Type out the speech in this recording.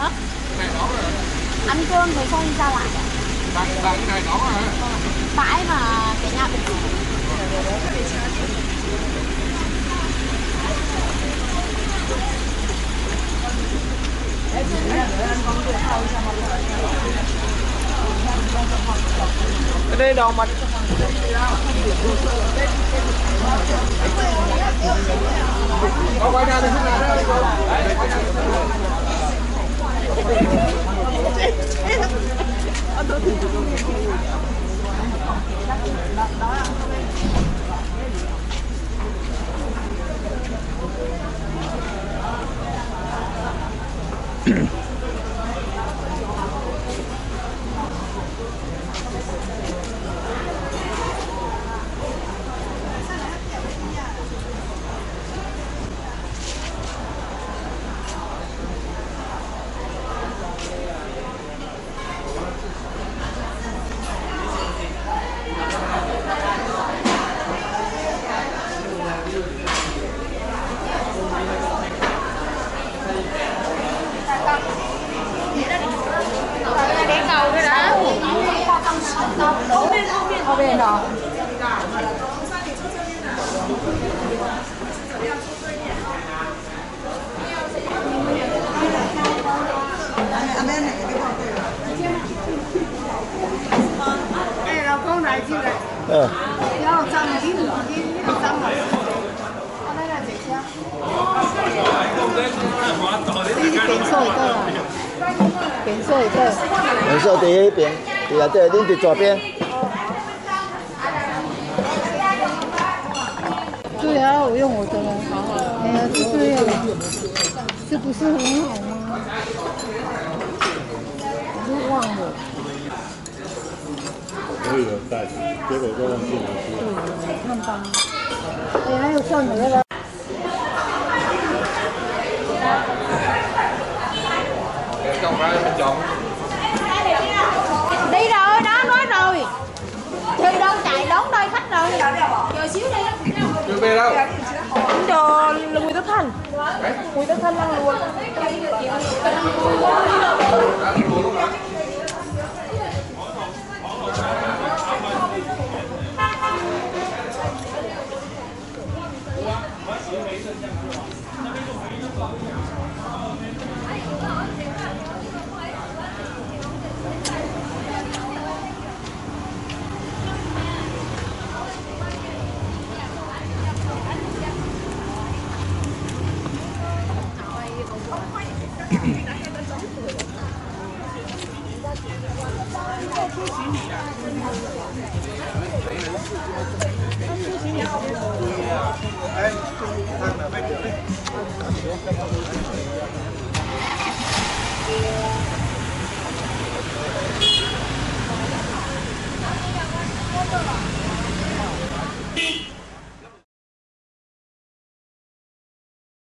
Hả? Này nón rồi. Ăn cơm rồi xong ra lại. Bạn cái này nón rồi. Bãi mà cái nhà mình. Cái đây đâu mà Có quay ra thì không nào đây. Ở bên đó. Đây là con này chứ này. Nó trăm chín trăm mà. Đây là gì chứ? Biển sổ cơ. Biển sổ cơ. 颜色第一边，对啊，对，你的左边。 对啊，我用我的了。哎呀，对呀，这不是很好吗？我都忘了。 我以为带，结果都忘记拿出来。 对，你看吧。哎，还有蒜头的。 Chọn ra mình chọn. Đi rồi, đó nói rồi. Thì đâu chạy đón đây khách rồi. Giờ xíu đi. Chưa về đâu. cho Bùi Tất Thành. Bùi Tất Thành ăn luôn. Ê,